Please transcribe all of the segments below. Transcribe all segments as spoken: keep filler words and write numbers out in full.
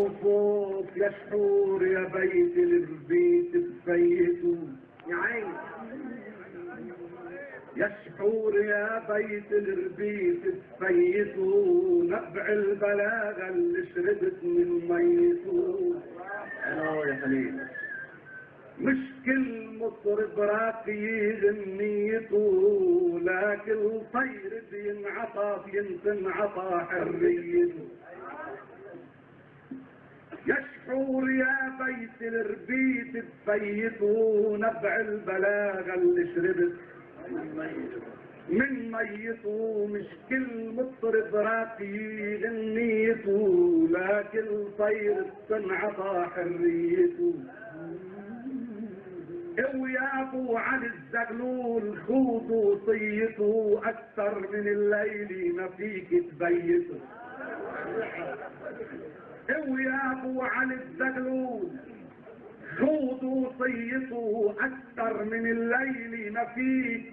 وفوق يا شحور يا بيت البيت تفيتوا يا عيني يا شحور يا بيت الربيت تفيتوا نبع البلاغة اللي شربت من ميتوا. الو يا خليل مش كل مطرب راقي غنيته لكن طير بينعطى بينتنعطى حريته. يا شحور يا بيت الربيت تفيتوا نبع البلاغة اللي شربت من ميته. مش كل مطرب راقي غنيته لكن طير بتنعطى حريته. ويا ابو علي الزغلول خوض وصيته اكثر من الليل ما فيك تبيته. ويا ابو علي الزغلول خوض وصيته اكثر من الليل ما فيك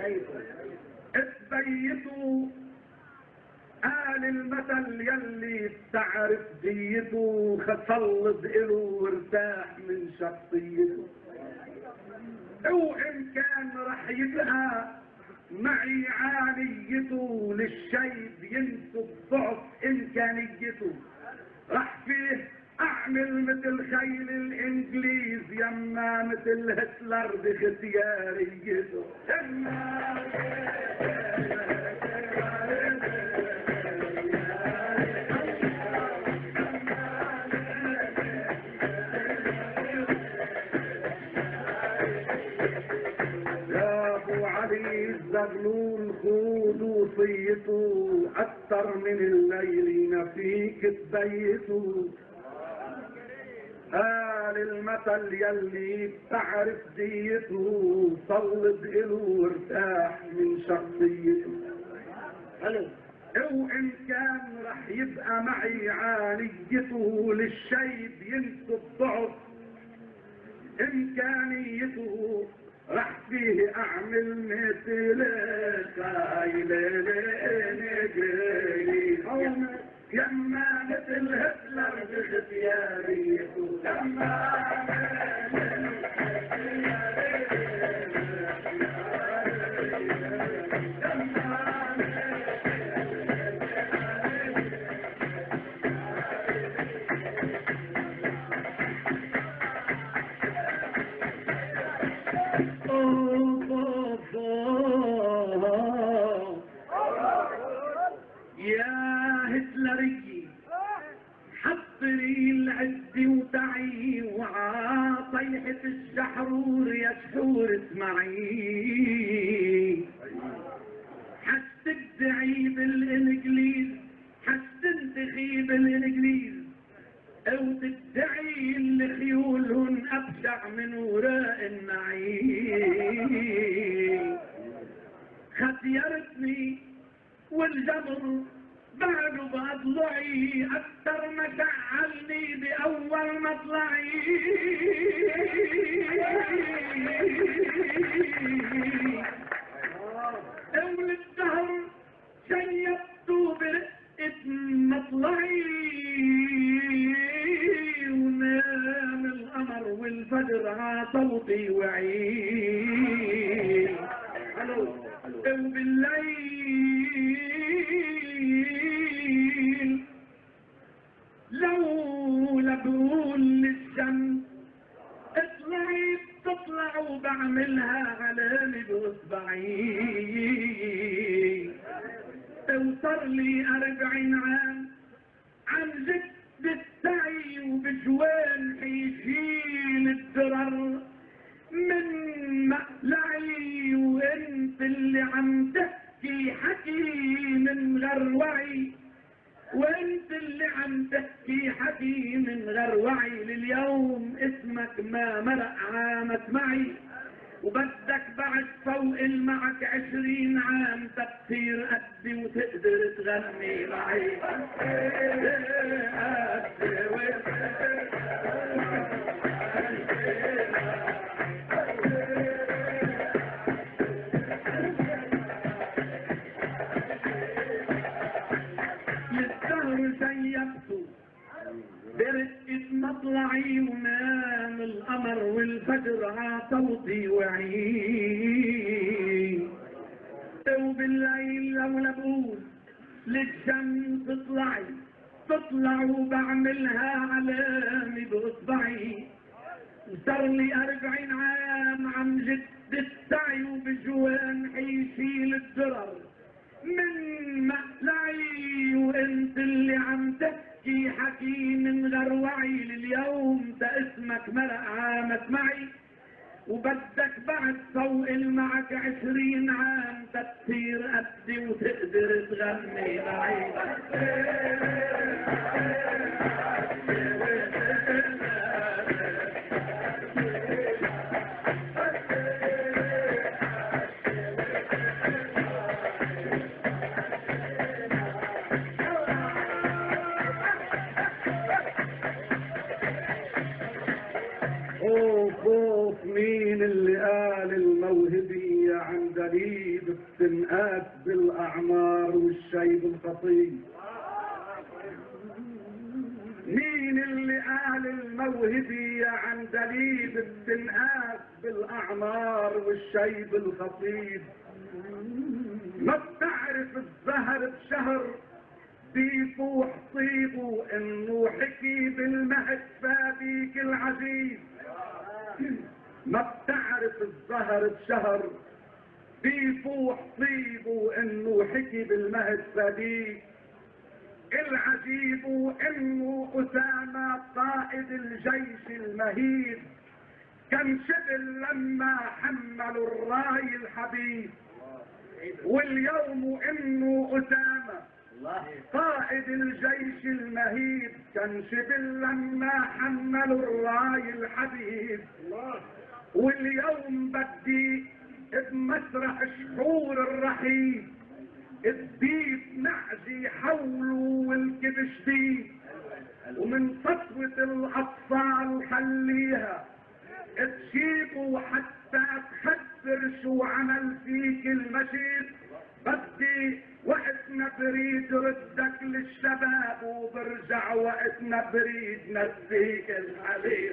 تبيته. قال المثل يلي بتعرف ديته خصلد إله وارتاح من شخصيته. وإن كان رح يبقى معي عاليته للشيب ينسب ضعف إمكانيته. رح فيه أعمل مثل خيل الإنجليز يما مثل هتلر باختياريته. الزغلول خود وصيته اكثر من الليل نفيك تبيته. قال المثل يلي بتعرف ديته صلد إله وارتاح من شخصيته. وإن كان رح يبقى معي عاليته للشيب ينسب ضعف إمكانيته. رح فيه اعمل مثل خايل نجري يما مثل هتلر باختياريته. وعاطيحة الشحرور يا شحور اسمعي حتدعي بالانجليز حتنتخي بالانجليز او تدعي اللي خيولهن ابشع من وراء النعيم. خسيرتني والجبر بعده بأضلعي أكثر ما شعلني بأول مطلعي. أول الدهر شيبته برقة مطلعي ونام القمر والفجر عصوتي وعي. وبالليل لولا بقول للشمس اطلعي تطلع وبعملها علامة باصبعي. توصل لي أربعين عام عن جد السعي وبجوان حيشيل الدرر من مقلعي. وانت اللي عم تحكي حكي من غير وعي وانت اللي عم تحكي حكي من غير وعي. لليوم اسمك ما مرق عامك معي وبدك بعد فوق المعك عشرين عام تتصير قدي وتقدر تغني معي. برقة مطلعي ونام القمر والفجر عطوطي وعي، وبالليل لو لبوس للشمس تطلعي تطلع وبعملها علامة بإصبعي. صار لي أربعين عام عم جد السعي وبجوان حيشيل الدرر من مقلعي، وانت اللي عم تحكي حكي من غير وعي. لليوم ده اسمك مرق عامت معي، وبدك بعد فوق معك عشرين عام تصير قدي وتقدر تغني معي. خوف مين اللي قال الموهبية عندليب بتنقاس بالأعمار والشيب الخطير؟ مين اللي قال الموهبية عندليب بتنقاس بالأعمار والشيب الخطير؟ ما بتعرف الزهر بشهر بيفوح طيبه انه حكي بالمهد فابيك العجيب. ما بتعرف الزهر بشهر بيفوح طيبه انه حكي بالمهد فابيك العجيب، وانه اسامة قائد الجيش المهيب كان شبل لما حملوا الراي الحبيب. واليوم انه اسامة قائد الجيش المهيب كان شبل لما حملوا الراي الحبيب. واليوم بدي بمسرح شحور الرحيب الديب نعجي حوله والكبش ديب، ومن سطوة الاطفال خليها تجيبوا حتى تخبر شو عمل فيك المشيب. بدي وقتنا بريد ردك للشباب، وبرجع وقتنا بريد نسيك الحبيب.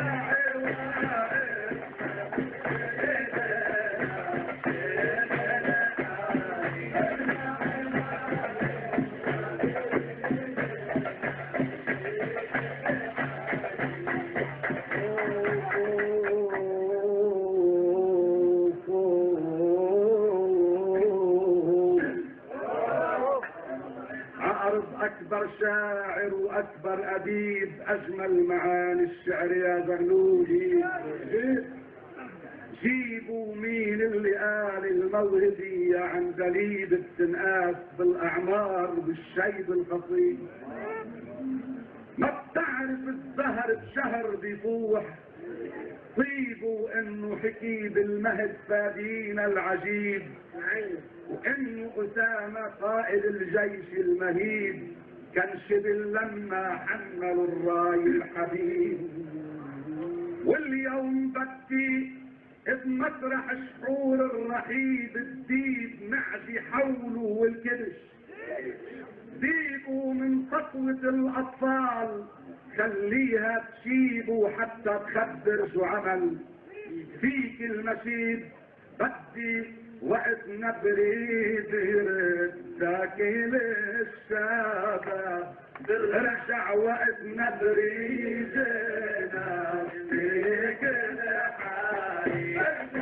أكبر شاعر وأكبر أديب أجمل معاني الشعر يا زغلولي. جيبوا مين اللي قال الموهبية عندليب بتنقاس بالأعمار والشيب الخطير؟ ما بتعرف الزهر بشهر بيفوح طيبه انه حكي بالمهد فادينا العجيب، وانه اسامة قائد الجيش المهيب كان شبل لما حملوا الراي الحبيب. واليوم بدي بمسرح شحور الرحيب الديب معجي حوله والكبش ديبوا من سطوة الاطفال خليها تشيبوا حتى تخبر شو عمل فيك المشيب. بدي وقت نبريد يردك للشباب، رجع وقت نبريد نفسك الحالي.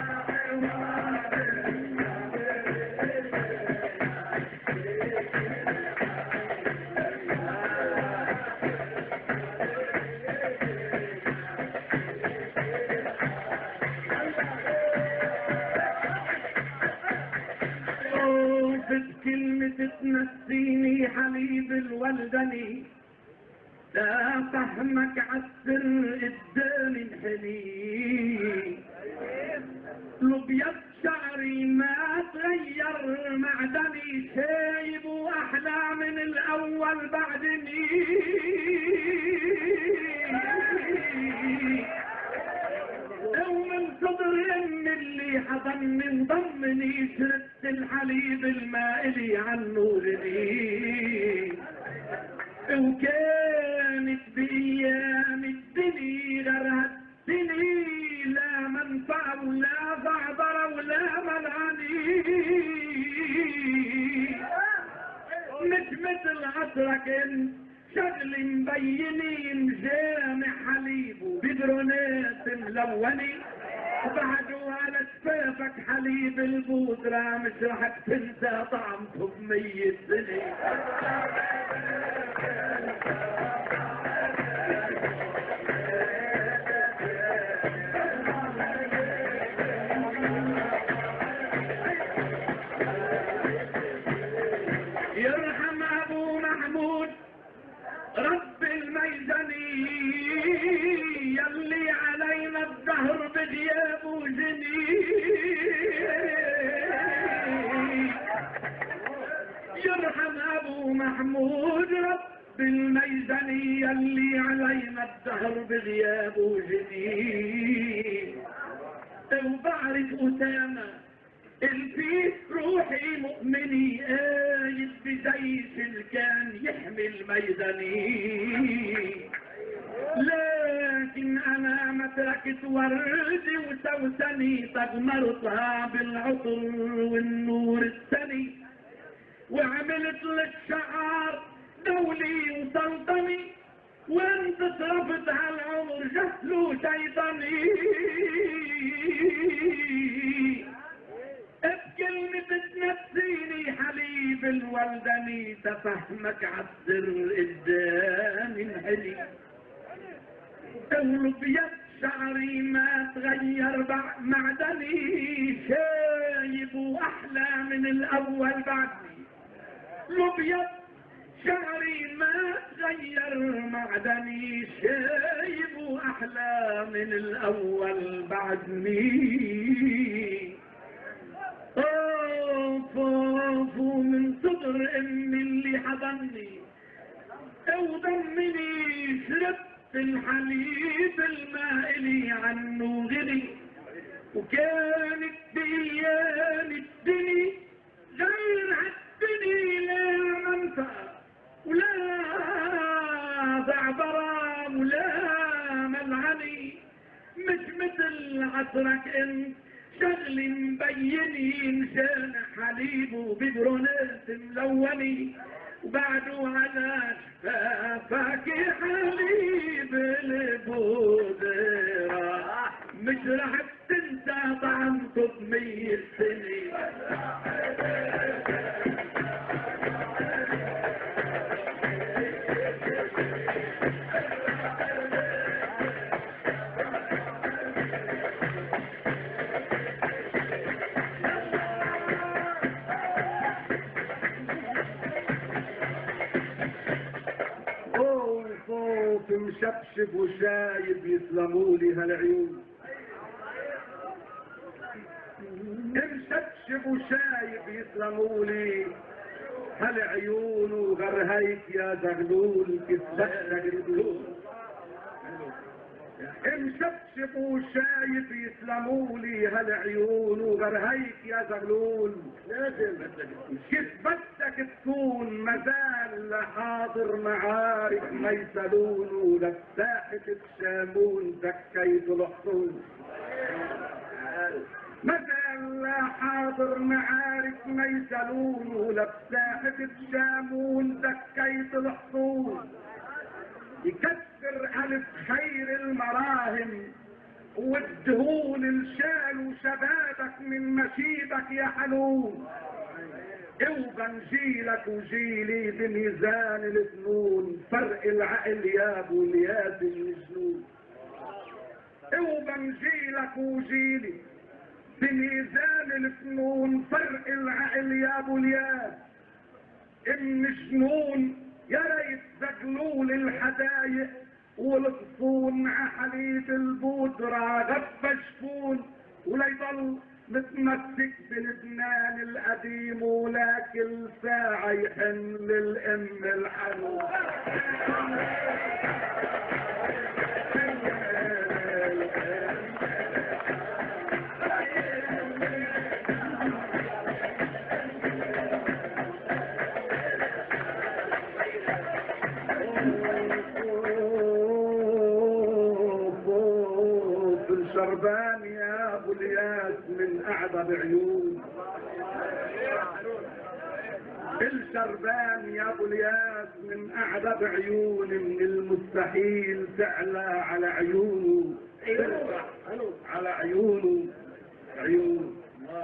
كلمة تنسيني حبيب الولدني، لا فهمك عالسر قدام الحنين. لبيض شعري ما تغير معدني، شايب واحلى من الاول بعدني. ومن صدر ام اللي حضني وضمني شربت الحليب المائلي عنه غني، وكانت بإيدي مترك انت شغل مبينين جامع حليبه بدرونات ملوني وبعده على شفافك حليب البودرة مش رح تنسى طعمته بمية سنة. يرحم ابو محمود رب الميزاني يلي علينا الدهر بغيابه جني. يرحم ابو محمود رب الميزاني يلي علينا الدهر بغيابه جني. وبعرف اسامه الفي روحي مؤمني قايد بجيش اللي كان يحمي الميداني. لكن انا ما تركت وردي وسوسني تغمرتها بالعطر والنور السني وعملت للشعار دولي وسلطني وانت صرفت هالعمر جهل شيطاني. بكلمة تنسيني حليب الولدني تفهمك عالسر قدام انهلي. قول بيد شعري ما تغير بعد معدني شايب واحلى من الاول بعدني. لو بيد شعري ما تغير معدني شايب واحلى من الاول بعدني. طافوا من صدر امي اللي حضني ودمني شربت الحليب المائلي عنه غني وكانت بايام الدني غير عالدني لا منفعه ولا ضعبره ولا ملعني مش مثل عصرك انت شغل مبينين شان حليبه بدرونات ملوني وبعده على شفافك حليب البودرة مش رح تنسى طعمته بمية سنة. مشبشب وشايب يسلمولي هالعيون. مشبشب وشايب يسلمولي هالعيون وغير هيك يا زغلول كسبتك القلوب. مشبشب وشايب يسلمولي هالعيون وغير هيك يا زغلول كيف بدك تكون مازال حاضر معارك ميسلون ولساحة الشامون دكيت الحصون. مازال حاضر معارك ميسلون ولساحة الشامون دكيت الحصون. يكسر ألف خير المراهم والدهون الشال شبابك من مشيبك يا حنون. وبنجيلك وجيلي بميزان الفنون فرق العقل يا ابو الياس المجنون. وبنجيلك وجيلي بميزان الفنون فرق العقل يا ابو الياس المجنون. يا ريت زغلول الحدايق والغصون ع حليب البودرة غفى شفون ولا يضل متمسك بلبنان القديم ولا كل ساعة يحن للأم الحنون. شربان يا ابو الياس من اعظم عيون. الشربان يا ابو الياس من اعذب عيون من المستحيل تعلى على عيونه، ترفع على عيونه عيون.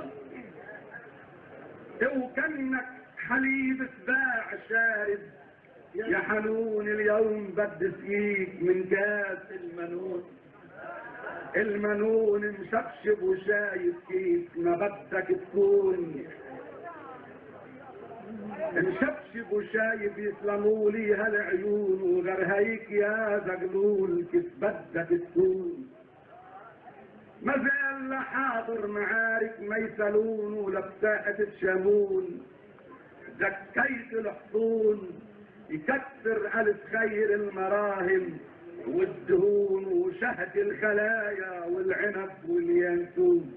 وكانك حليب سباع شارب يا حنون، اليوم بدي اسقيك من كاس المنون. المنون مشبشب وشايف كيف ما بدك تكون، مشبشب وشايف يسلمولي هالعيون، وغير هيك يا زغلول كيف بدك تكون. ما زال حاضر معارك ميسلون ولبساحة الشامون، زكيت الحصون يكسر ألف خير المراهم والدهون، وشهد الخلايا والعنب واليانسون.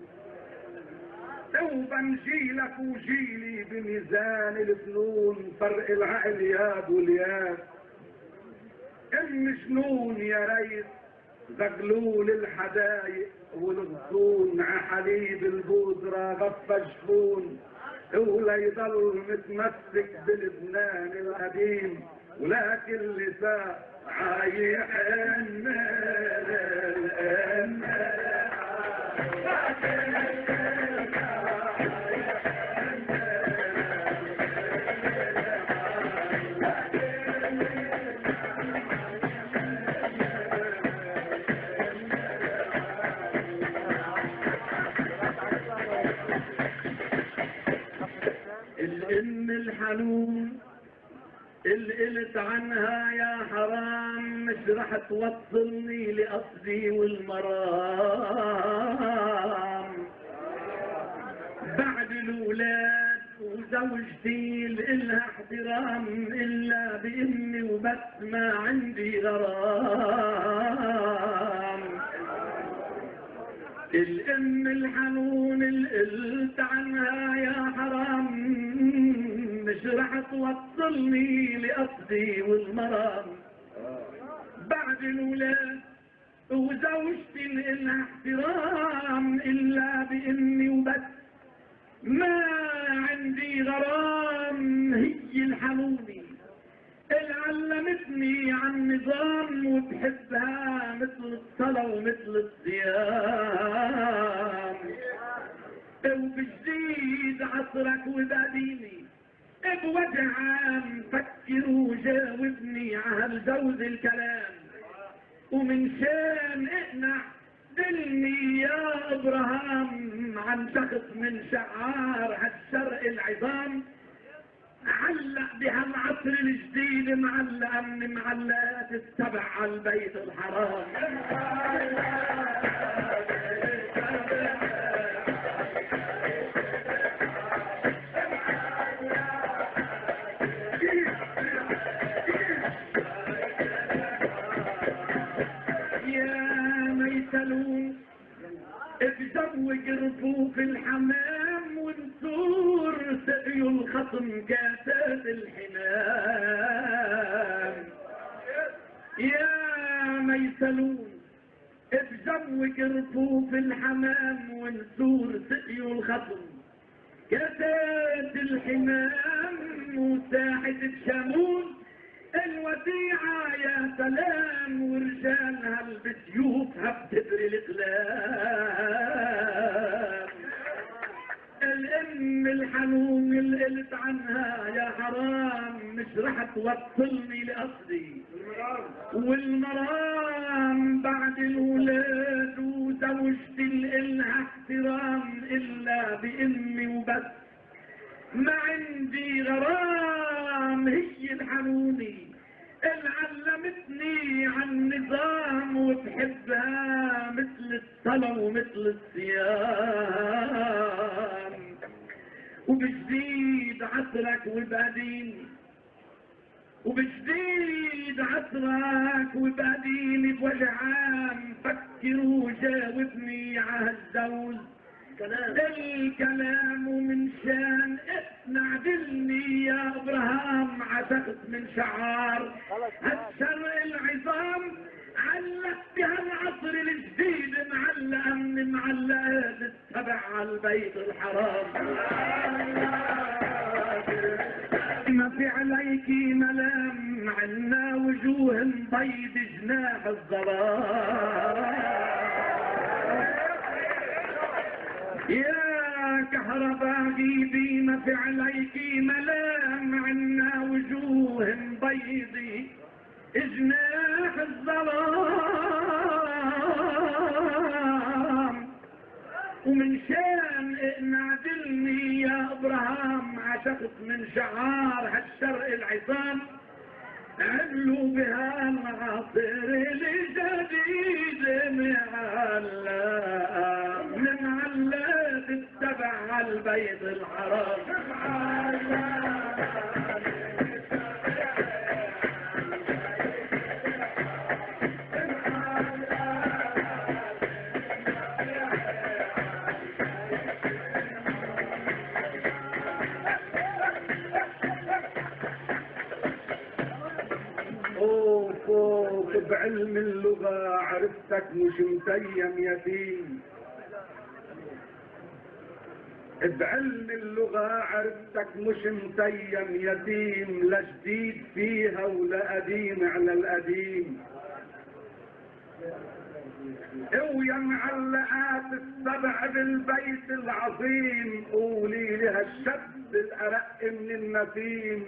وبنجيلك وجيلي بميزان الفنون، فرق العقل يا ابو الياس المجنون يا ريس. زغلول الحدايق والغصون عحليب البودرة غفى جفون، ولا يضل متمسك بلبنان القديم، ولكن لسان عايح الام الحنون اللي قلت عنها يا حرام، مش رح توصلني لقصدي والمرام. بعد الولاد وزوجتي لإلها احترام، إلا بإمي وبس ما عندي غرام. الام الحنون اللي قلت عنها يا حرام، مش رح توصلني لقصدي والمرام. بعد الولاد وزوجتي لإلها احترام، إلا بإمي وبس ما عندي غرام. هي الحنوني اللي علمتني عن نظام، وبحبها مثل الصلاة ومثل الصيام. وبجديد عصرك وبديني بوجه عام، فكر وجاوبني عهالجوز الكلام. ومن شان اقنع دلني يا ابراهام، عن شخص من شعار هالشرق العظام، علق بهالعصر الجديد معلقه من معلقات السبع على البيت الحرام. بزوج رفوف الحمام، ونسور سقيوا الخصم كاسات الحمام. يا ميسلون بزوج رفوف الحمام، ونسور سقيوا الخصم كاسات الحمام. وساحة الشامون الوديعة يا سلام، ورجالها بسيوفها بتبري الاقلام. الام الحنون اللي قلت عنها يا حرام، مش رح توصلني لقصدي والمرام. بعد الولاد وزوجتي اللي إلها احترام، الا بامي وبس ما عندي غرام. هي الحنوني اللي علمتني عن نظام، وبحبها مثل الصلاة ومثل الصيام. وبجديد عصرك وبقديمي، وبجديد عصرك وبقديمي بوجه عام، فكر وجاوبني عهالزوج الكلام. ومن شان اقنع دلني يا ابراهام، عشقت من شعار هالشرق العظام، علق بهالعصر الجديد معلقه من معلقات السبع على البيت الحرام. في عليك ملام عنا وجوه بيض جناح الظلام. يا كهربائي بما في عليك ملام عنا وجوه بيض جناح الظلام. ومن شان نعدلني يا ابراهام عشقت من شعار هالشرق العصام. عملوا بها العصر الجديد معلق من علق اتبع البيت الحرام. بعلم اللغة عرفتك مش متيم يتيم. بعلم اللغة عرفتك مش متيم يتيم. لا جديد فيها ولا قديم على القديم. ويا معلقات السبع بالبيت العظيم قولي لها الشب الأرق من النسيم.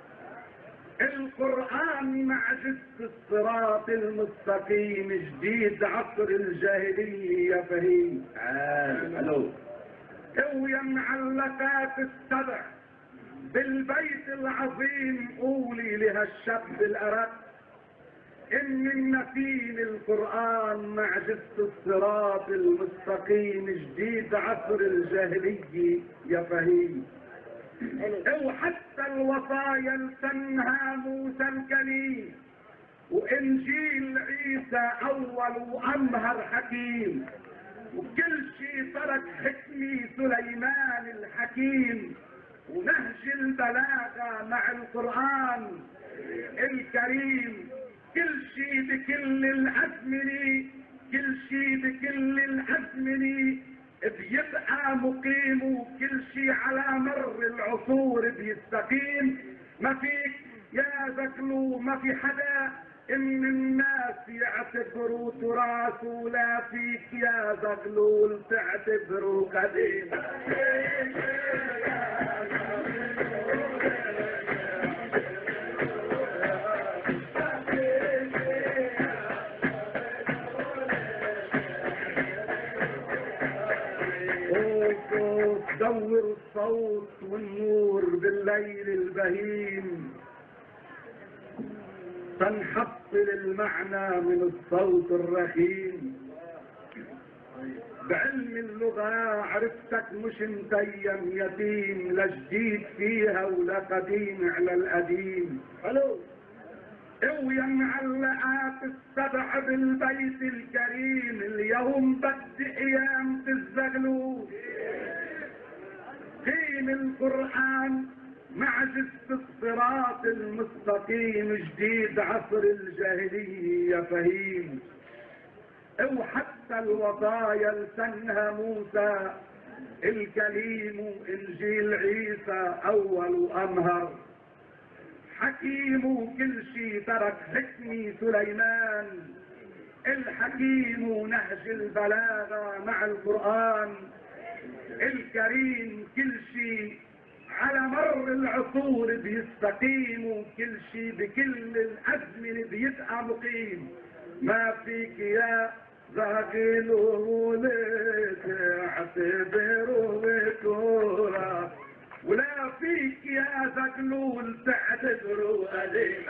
القرآن معجزة الصراط المستقيم جديد عصر الجاهلية يا فهيم. الو ويا معلقات السبع بالبيت العظيم قولي لها الشاب الأرق إن النسيم القرآن معجزة الصراط المستقيم جديد عصر الجاهلية يا فهيم. وحتى الوصايا لسنها موسى الكليم وانجيل عيسى اول وامهر حكيم. وكل شيء ترك حكمي سليمان الحكيم. ونهج البلاغه مع القران الكريم. كل شيء بكل الازمنه كل شيء بكل الازمنه بيبقى مقيم. وكل شيء على مر العصور بيستقيم. ما فيك يا زكلو ما في حدا ان الناس يعتبروا تراث ولا فيك يا زغلول تعتبروا قديم. دور الصوت والنور بالليل البهيم. تنحصل المعنى من الصوت الرخيم. بعلم اللغة عرفتك مش متيم يتيم. لا جديد فيها ولا قديم على القديم. الو ويا معلقات السبع بالبيت الكريم. اليوم بدي ايام تزغلوا قيم القرآن معجزة الصراط المستقيم جديد عصر الجاهلية يا فهيم. وحتى الوصايا لسنها موسى الكليم وانجيل عيسى اول وامهر حكيم. وكل شيء ترك حكمي سليمان الحكيم. ونهج البلاغة مع القرآن الكريم. كل شيء على مر العصور بيستقيم. وكل شيء بكل الازمنه بيبقى مقيم. ما فيك يا زغلول تعتبروا بكورة ولا فيك يا زغلول تعتبروا قديم.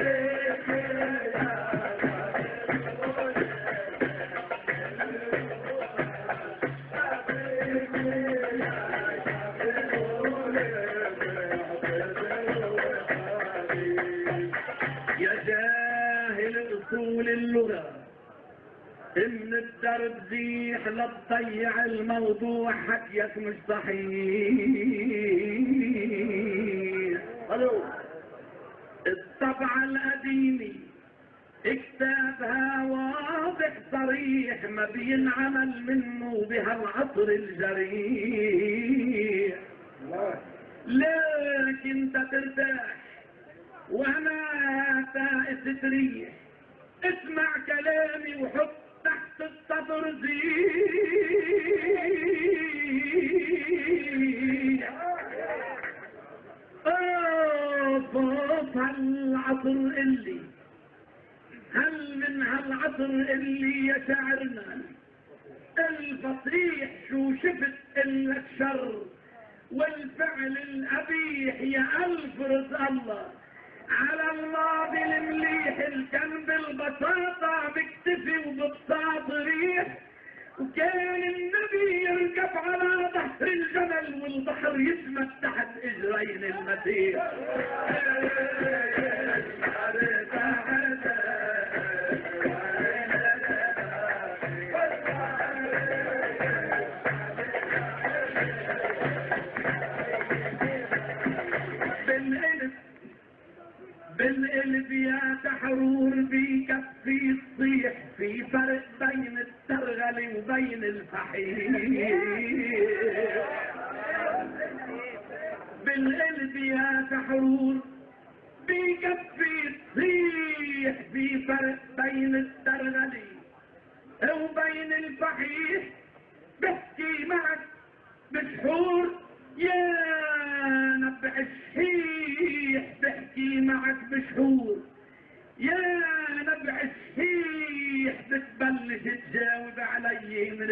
اللغة ان الدرب زيح لا تضيع الموضوع حكيك مش صحيح. الو الطبعة القديمة كتابها واضح صريح ما بينعمل منه بهالعصر الجريح. لكن انت ترتاح وانا فائت تريح، اسمع كلامي وحط تحت السطر زين. فوق هالعصر اللي هل من هالعصر اللي يا شاعرنا الفصيح شو شفت الا الشر والفعل القبيح يا الف رزق الله على الماضي المليح الكن بالبساطة بكتفي وببساط ريح. وكان النبي يركب على ظهر الجبل والبحر يسمك تحت اجرين المسيح. بالقلب يا تحرور بكفي تصيح، في فرق بين الترغل وبين الفحيح. بالقلب يا تحرور بكفي تصيح، في فرق بين الترغل وبين الفحيح. بحكي معك بشحور يا نبع الشحيح، بحكي معك بشحور يا نبع الشحيح، بتبلش تجاوب علي من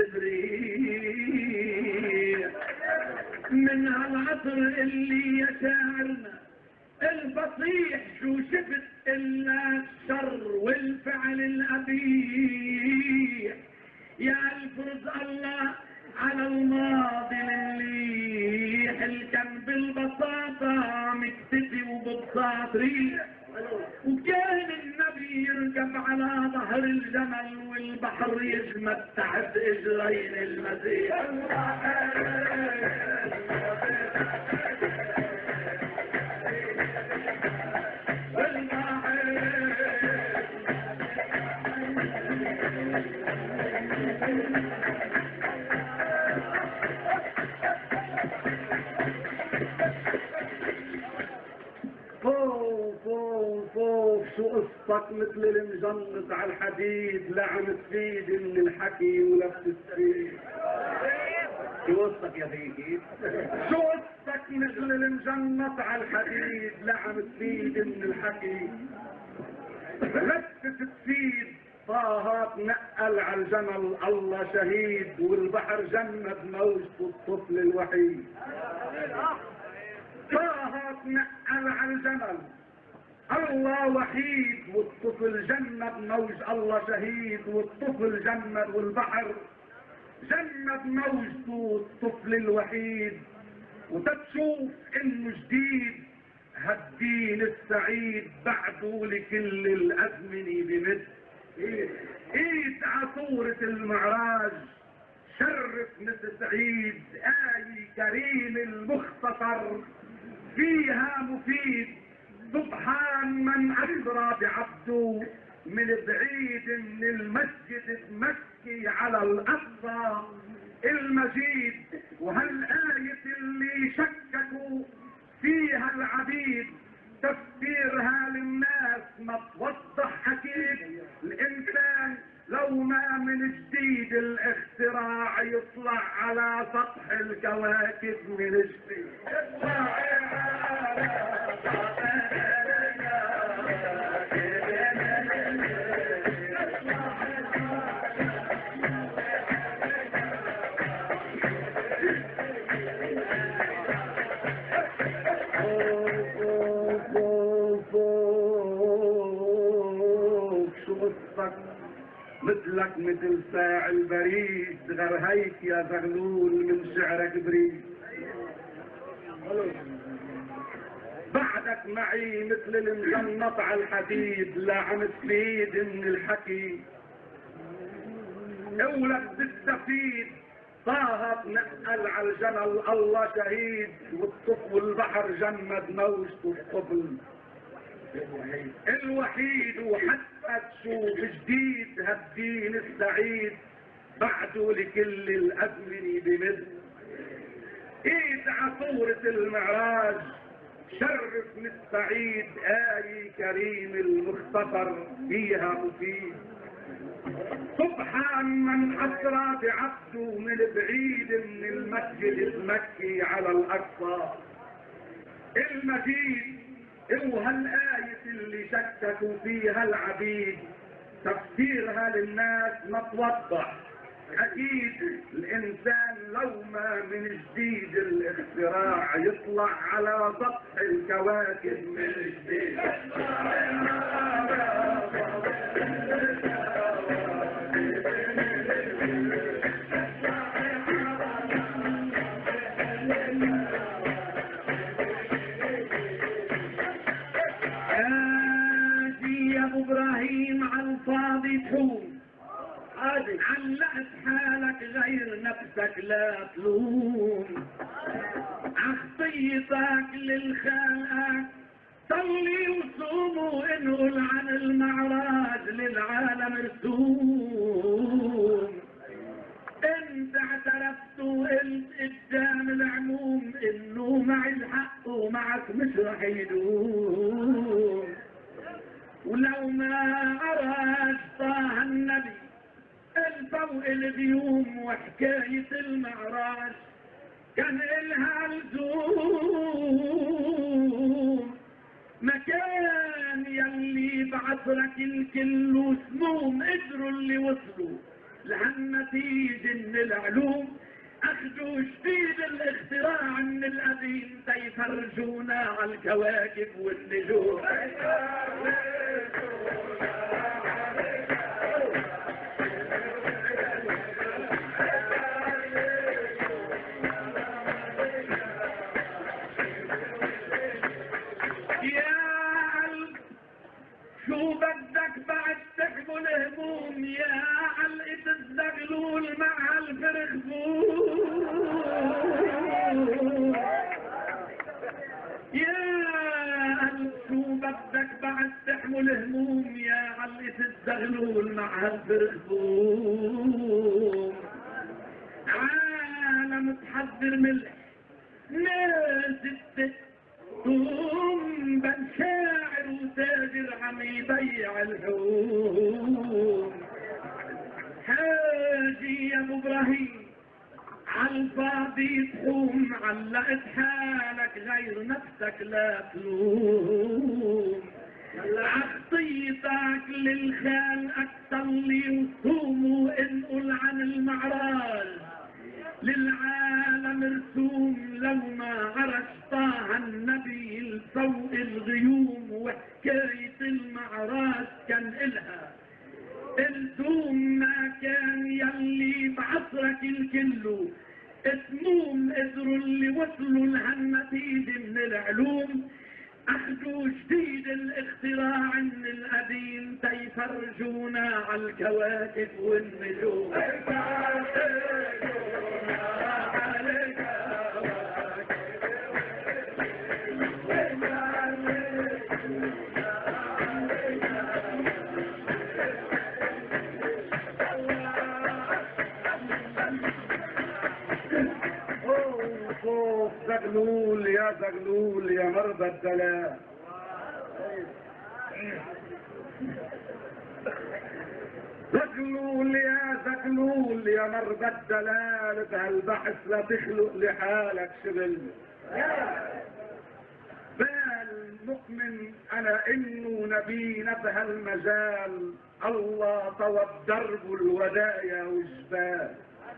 بريح. من هالعصر اللي يا شاعرنا الفصيح شو شفت الا الشر والفعل القبيح. يا الف رزق الله على الماضي المليح الكم بالبساطة مكتفي وببساط ريح. وكان النبي يركب على ظهر الجمل والبحر يجمد تحت اجرين المسيح. فوق فوق فوق شو قصتك مثل المجنط على الحديد، لعم تفيد من الحكي ولف تسفيد. شو قصتك يا فيكي؟ شو قصتك مثل المجنط على الحديد، لعم تفيد من الحكي لف تسفيد. طه تنقل على الجمل الله شهيد، والبحر جمد موجة الطفل الوحيد. طه تنقل على الجمل الله وحيد، والطفل جمد موج الله شهيد، والطفل جمد والبحر جمد موجته الطفل الوحيد. وتتشوف انه جديد هالدين السعيد، بعده لكل الازمنه بمد. ايد عصورة المعراج شرف مثل سعيد، آي كريم المختصر فيها مفيد. سبحان من أسرى بعبده من بعيد من المسجد المكي على الأقصى المجيد. وهالآية اللي شككوا فيها العبيد تفسيرها للناس ما توضح أكيد. الإنسان لو ما من جديد الاختراع يطلع على سطح الكواكب من جديد. مثلك مثل فاعل بريد، غير هيك يا زغلول من شعرك بريد. بعدك معي مثل المجنط على الحديد، لا عم تفيد من الحكي اولك تستفيد. طه تنقل على الجمل الله شهيد، والطفل والبحر جمد موجته الطفل الوحيد. وحتى تشوف جديد هالدين السعيد، بعده لكل الازمنه بمد. ايد عصورة المعراج شرفني السعيد آي كريم المختصر فيها مفيد. سبحان من أسرى بعبده من بعيد من المسجد المكي على الأقصى المجيد. وهالآية اللي شككوا فيها العبيد تفسيرها للناس ما توضح. أكيد الإنسان لو ما من جديد الاختراع يطلع على سطح الكواكب من جديد. ابراهيم على الفاضي تحوم علقت حالك غير نفسك لا تلوم. عخطيتك للخلق صلي وصوم وانقل عن المعراج للعالم رسوم. انت اعترفت وقلت قدام العموم انه معي الحق ومعك مش رح يدوم. ولو ما أراد طه النبي الفوق الغيوم وحكاية المعراج كان إلها لزوم. مكان يلي بعصرك الكل سموم قدروا اللي وصلوا لهالنتيجة من العلوم. أخذوا جديد الاختراع من القديم تيفرجونا على الكواكب والنجوم. شو بدك بعد تحمل هموم يا علقة الزغلول مع الفرخبوم. يا قلب شو بدك بعد تحمل هموم يا علقة الزغلول مع الفرخبوم. عالم تحذر ملح ناس التقوم بن شاعر وتاجر عم يبيع الحوم. حاجي يا ابو ابراهيم عالفاضي تحوم علقت حالك غير نفسك لا تلوم. عخطيتك للخالق صلي وصوم وانقل عن المعراج للعالم رسوم. لو ما عرش طه النبي الفوق الغيوم وحكاية المعراج كان إلها الزوم. ما كان يلي بعصرك الكل اسموم قدروا اللي وصلوا لهالنتيجة من العلوم. أخذوا جديد الاختراع من القديم تيفرجونا على الكواكب والنجوم. زغلول يا زغلول يا مرضى الدلال. زغلول يا زغلول يا مرضى الدلال بهالبحث لا تخلق لحالك شغل. بال مؤمن انا انه نبينا بهالمجال الله طوى الدرب الودايا والجبال.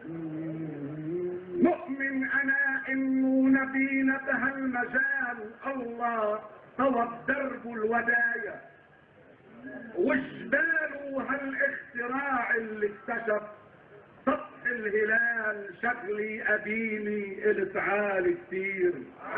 مؤمن انا انه نبينا بهالمجال الله طوى الدرب الودايا والجبال. وهالاختراع اللي اكتشف سطح الهلال شغلي قديمي التعال كتير.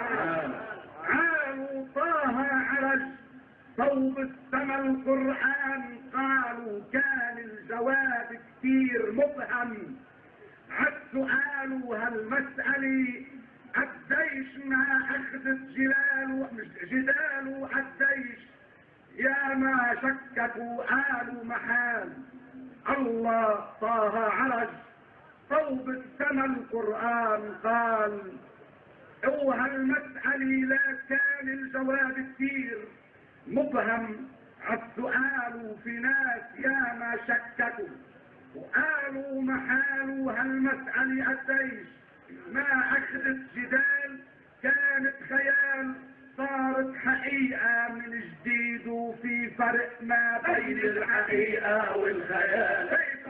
عالوا طه عرج صوب السما القرآن قالوا كان الجواب كتير مبهم. عالسؤال وهالمسألة قديش ما اخذت جلاله مش جداله قديش يا ما شككوا قالوا محال. الله طه عرج صوب السما القرآن قال وهالمسألة لا كان الجواب كثير مبهم عالسؤال، وفي ناس ياما شككوا وقالوا محالوا هالمسألة قديش ما أخذت جدال، كانت خيال صارت حقيقة من جديد، وفي فرق ما بين الحقيقة والخيال.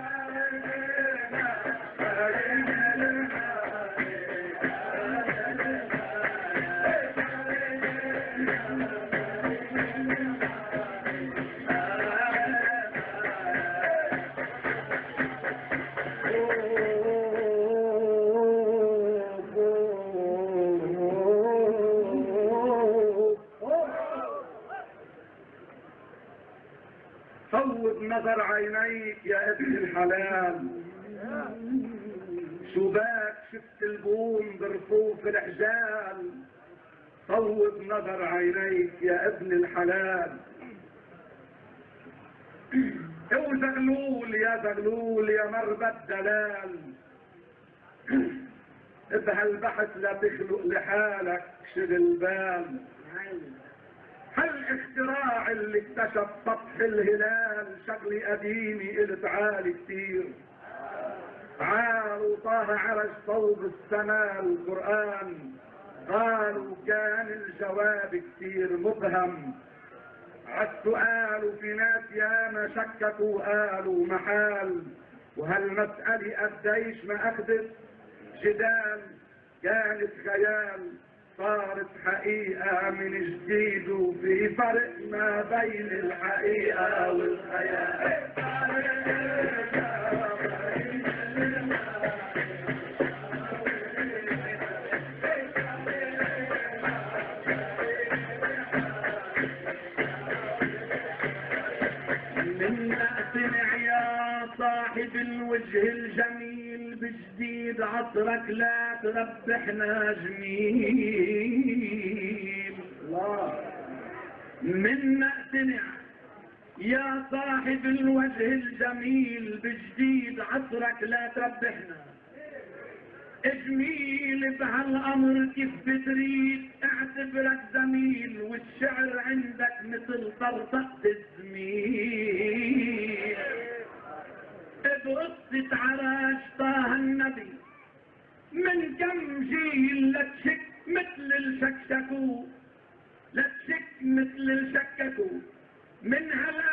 صوب نظر عينيك يا ابن الحلال، شباك شفت البوم برفوف الحجال. صوب نظر عينيك يا ابن الحلال، او زغلول يا زغلول يا مربى الدلال، بهالبحث لا تخلق لحالك شغل بال. هالاختراع اللي اكتشف سطح الهلال شغلي قديمي قلت عالي كتير. تعالوا طه عرج صوب السماء القرآن، قالوا كان الجواب كتير مبهم عالسؤال، وفي ناس ياما شككوا قالوا محال، وهالمسألة قديش ما أخذت جدال، كانت خيال صارت حقيقة من جديد، وفي فرق ما بين الحقيقة والخيال. صاحب الوجه الجميل بجديد عطرك لا تربحنا جميل. من نأتنع يا صاحب الوجه الجميل بجديد عطرك لا تربحنا جميل. بهالامر كيف بتريد اعتبرك زميل، والشعر عندك مثل طرطقة الزميل. بقصة عراش طه النبي من كم جيل لا تشك مثل الشكشكو، لا تشك مثل الشككو من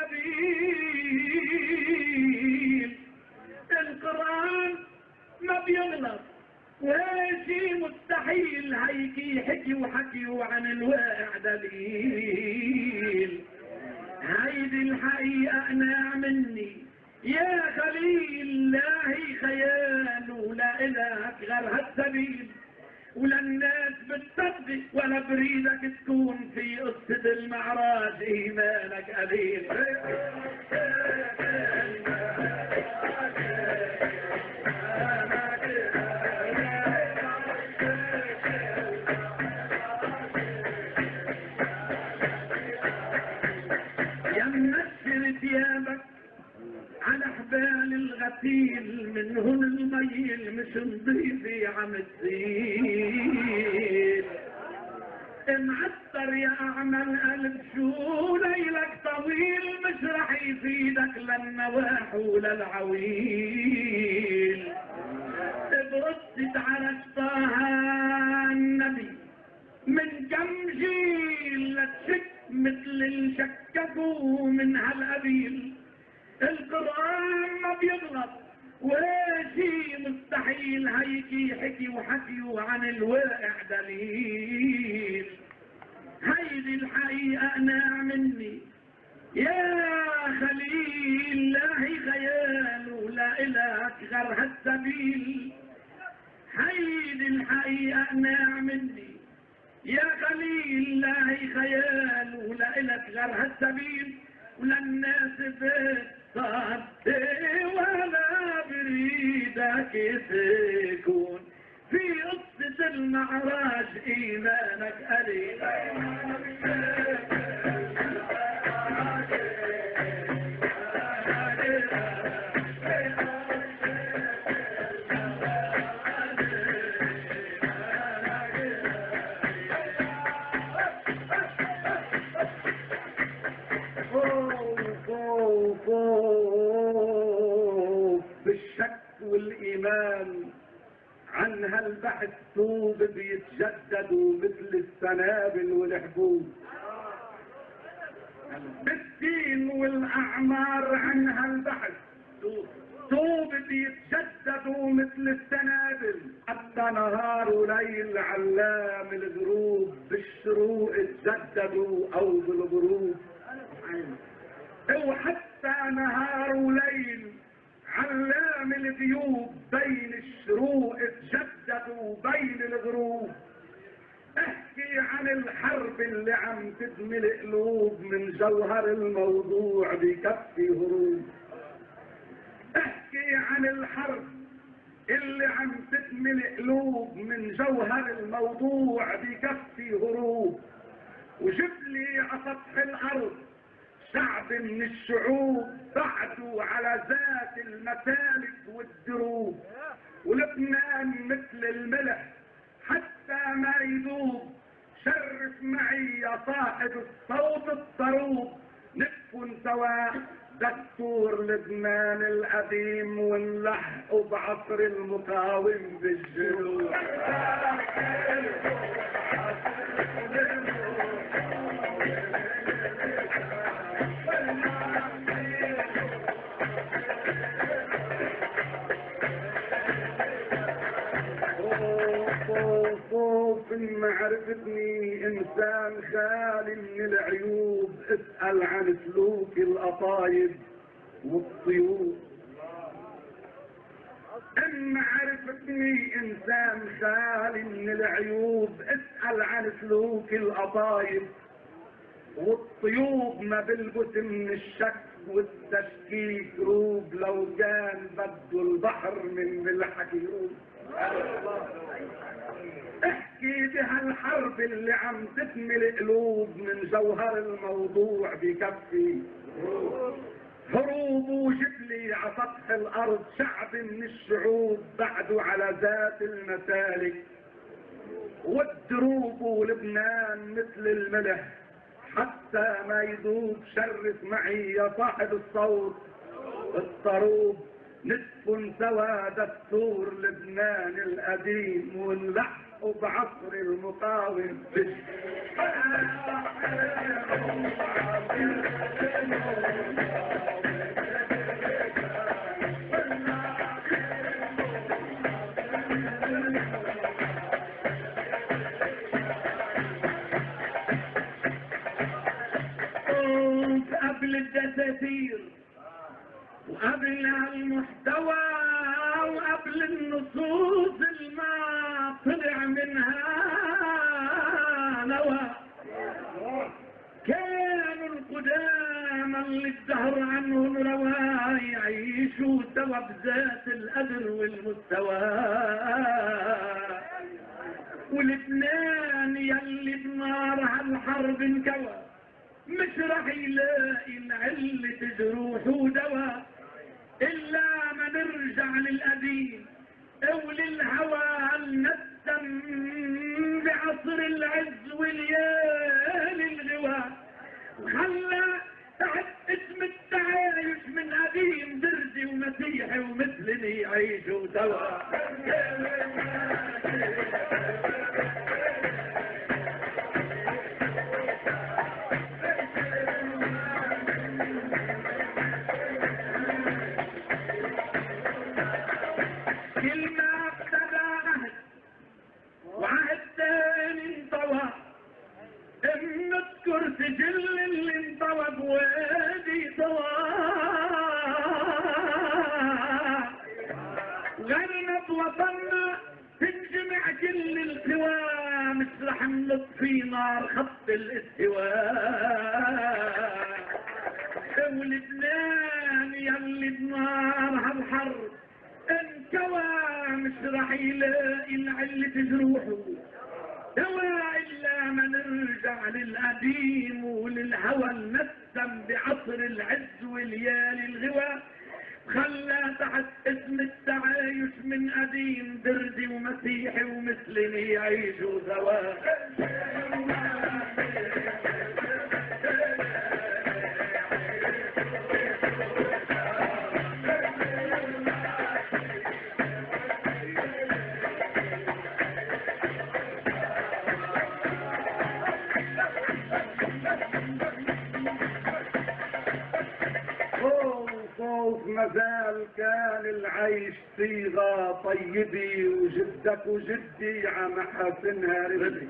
هالقبيل. القرآن ما بيغلط وشي مستحيل، هيكي حكي وحكي عن الواقع دليل. هيدي الحقيقة اقنع مني يا خليل، لا هي خيال ولا إلك غير هالسبيل، ولا الناس بتصدق ولا بريدك تكون في قصة المعراج إيمانك قليل. يا منشر ثيابك على حبال الغسيل، منهن الميل مش نضيفي عم تزيل. معطر يا اعمى القلب شو ليلك طويل، مش رح يفيدك للنواح وللعويل. بقصة عرفتها النبي من كم جيل لا تشك مثل الشككو من هالقبيل. القرآن ما بيغلط وشي مستحيل، هيكي حكي وحكي عن الواقع دليل. هيدي الحقيقة اقنع مني يا خليل، لا هي خيال ولا إلك غير هالسبيل. هيدي الحقيقة اقنع مني يا خليل، لا هي خيال ولا إلك غير هالسبيل، ولا الناس بتصدق ولا بريدك تكون في قصة المعراج إيمانك قليل. والايمان عن هالبحث توب بيتجددوا مثل السنابل والحبوب. بالدين والاعمار عن هالبحث توب بيتجددوا مثل السنابل، حتى نهار وليل علام الغروب بالشروق تجددوا او بالغروب. وحتى نهار وليل علام الغيوب بين الشروق تجددوا بين الغروب. احكي عن الحرب اللي عم تدمي القلوب من جوهر الموضوع بكفي هروب. احكي عن الحرب اللي عم تدمي القلوب من جوهر الموضوع بكفي هروب. وجيب لي على سطح الارض شعب من الشعوب بعدوا على ذات المسالك والدروب. ولبنان مثل الملح حتى ما يذوب. شرف معي يا صاحب الصوت الطروب، نكون سوا دستور لبنان القديم ونلحق بعصر المقاوم بالجنوب. خوف ما عرفتني انسان خالي من العيوب، اسأل عن سلوك القطايب والطيور. ان عرفتني انسان خالي من العيوب، اسأل عن سلوك القطايب والطيوب. ما بلبس من الشك والتشكيك روب، لو كان بده البحر من ملحك يروب. احكي بهالحرب اللي عم تدمي القلوب من جوهر الموضوع بكفي هروب. وجيب لي على سطح الارض شعب من الشعوب بعدوا على ذات المسالك والدروب. ولبنان مثل الملح حتى ما يذوب. شرف معي يا صاحب الصوت الطروب، نسكن سوا دستور لبنان القديم ونلحقوا بعصر المقاوم. قبل الدساتير وقبل المحتوى وقبل النصوص الما طلع منها نوى، كانوا القدامى اللي الدهر عنهم روا يعيشوا سوا بذات القدر والمستوى. ولبنان يلي بنار هالحرب انكوى مش رح يلاقي العلة جروح ودواء إلا ما نرجع للقديم وللهوى نسم بعصر العز والليالي الغوى. وخلى تحت اسم التعايش من قديم درزي ومسيحي ومثلني يعيشوا سوا. سجل اللي انطوى بوادي طوى غنت وطننا تنجمع كل القوى مش رح نطفي نار خط الاستواء. ولبنان يلي بنار هالحرب انكوى مش رح يلاقي العلة جروحه دواء إلا ما نرجع للقديم وللهوى نسم بعصر العز والليالي الغوى. خلى تحت اسم التعايش من قديم دردي ومسيحي ومثلني يعيشوا سوا. كان العيش صيغة طيبي وجدك وجدي عم حسنها ربي.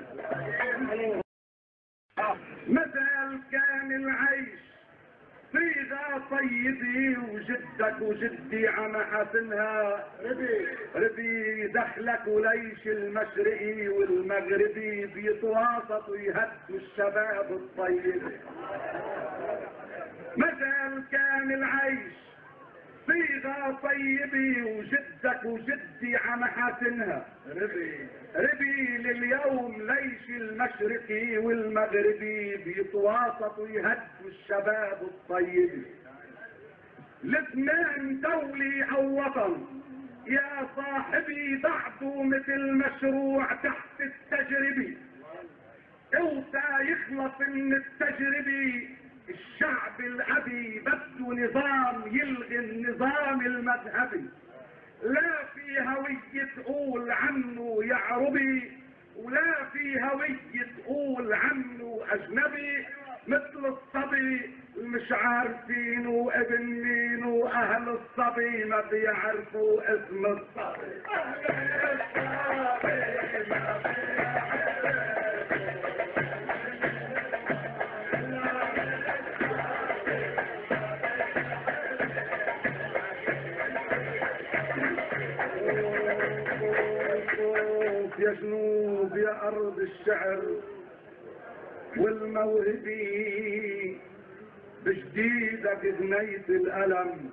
مثل كان العيش صيغة طيبي وجدك وجدي عم حسنها ربي ربي. دخلك وليش المشرقي والمغربي بيتواسطوا يهدوا الشباب الطيب. مثل كان العيش صيغة طيبي وجدك وجدي عم حاسنها ربي ربي. لليوم ليش المشرقي والمغربي بيتواسطوا يهدوا الشباب الطيب. الاثنين دولي او وطن يا صاحبي بعده مثل مشروع تحت التجربي. اوسع يخلص من التجربي. الشعب الابي بده نظام يلغي النظام المذهبي. لا في هوية تقول عنه يا عربي ولا في هوية تقول عنه اجنبي. مثل الصبي مش عارفين وابن مين واهل الصبي ما بيعرفوا اسم الصبي. يا جنوب يا ارض الشعر والموهبي بجديدك بنيت الالم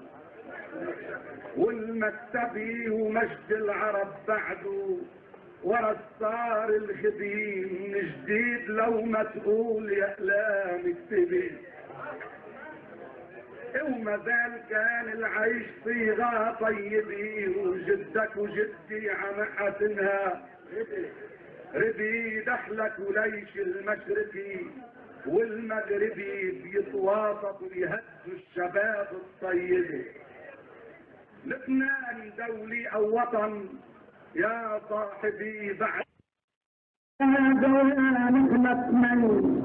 والمكتبي ومجد العرب بعده ورا الصار الخديم من جديد. لو ما تقول يا اقلام اكتبي. وما زال كان العيش صيغة طيبي وجدك وجدي عم حسنها ربي. دخلك وليش المشرقي والمغربي بيتواسطوا يهدوا الشباب الطيب. الاثنين دولي او وطن يا صاحبي بعد هذا نعمة من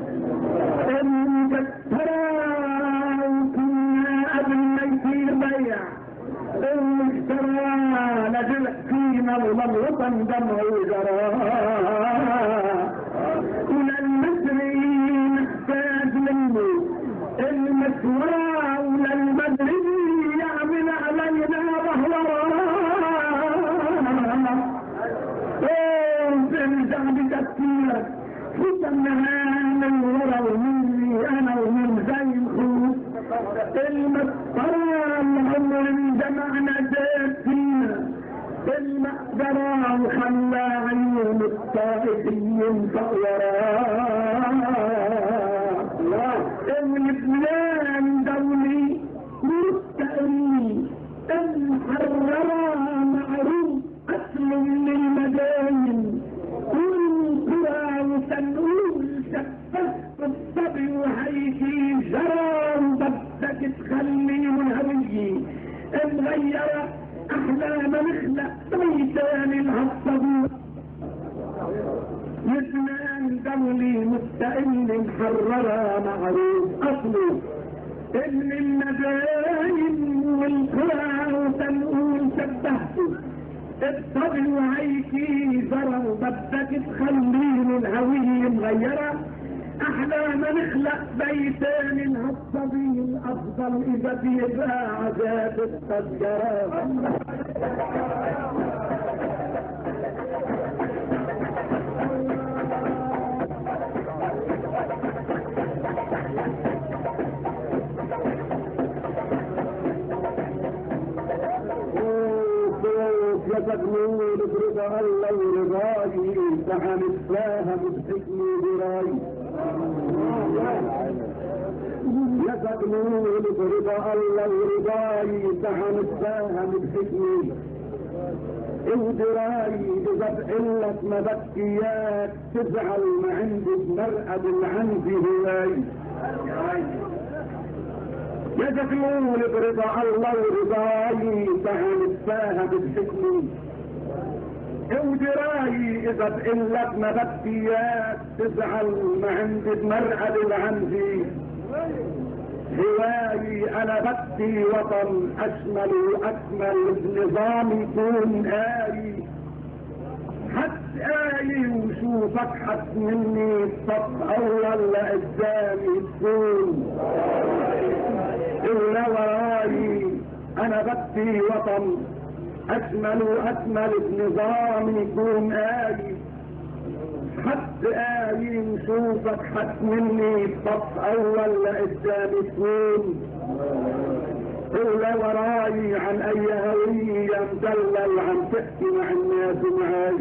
بيع اشترى لجل فينا والوطن دمع جرى. كل المصري محتاج منه المسورة ولا المغربي يعمل علينا ظهرا. ترجع بتفكيرك وسمها من ورا ومني انا ومن زي الخوف. المسطرة العمر جمعنا زيت فينا. المقدرة وخلى عيون الطائفين فورا. اللبنان دولي مستقل المحررة معروف أصل من المداين. والقرى وسنقول شفت الصبي وهيجي جرى. بدك تخلي والهوية مغيرة احلام نخلق بيتان الهصبي. لبنان دولي مستقل محررة معروف اصله ابن المداين والقرى وسنقول شبهته الصبي وهيجي جرى. بدك تخلي الهوية مغيرة احلام نخلق بيتين الهصبي. الافضل اذا بيبقى عذاب التذكرة. يتقنون برضا الله ورضاي تعال نتفاهم بحكمي براي. يتقنون برضا الله ورضاي تعال نتفاهم بحكمي ودراي. اذا بقلك ما بكياك تزعل ما عندي بمرقد العندي هواي. يتقنون برضا الله ورضاي تعال نتفاهم بحكمي ودراي. اذا بقلك ما بكياك تزعل ما عندي بمرقد العندي. هواي انا بدي وطن اشمل واكمل بنظام يكون آي. حد آي وشوفك حد مني صف اول لقدامي تكون. الا وراي انا بدي وطن اشمل واكمل بنظام يكون آي. حد آي وشوفك حد مني صف اول لقدامي تكون. الا وراي عن اي هوية مدلل عم تحكي مع الناس معاي.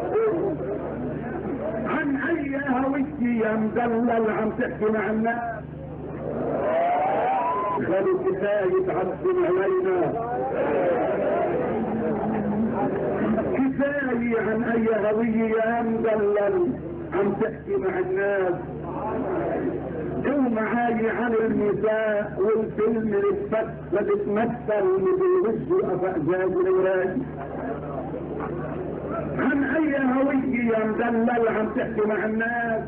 عن اي هوية مدلل عم تحكي مع الناس. خلوا كفاية تعذب علينا. كفاية عن اي هوية مدلل عم تحكي مع الناس. ومعاي عن النساء والفيلم اللي بتمثل بالوجه وافاجاج الوراي. عن اي هوية مدلل عم تحكي مع الناس.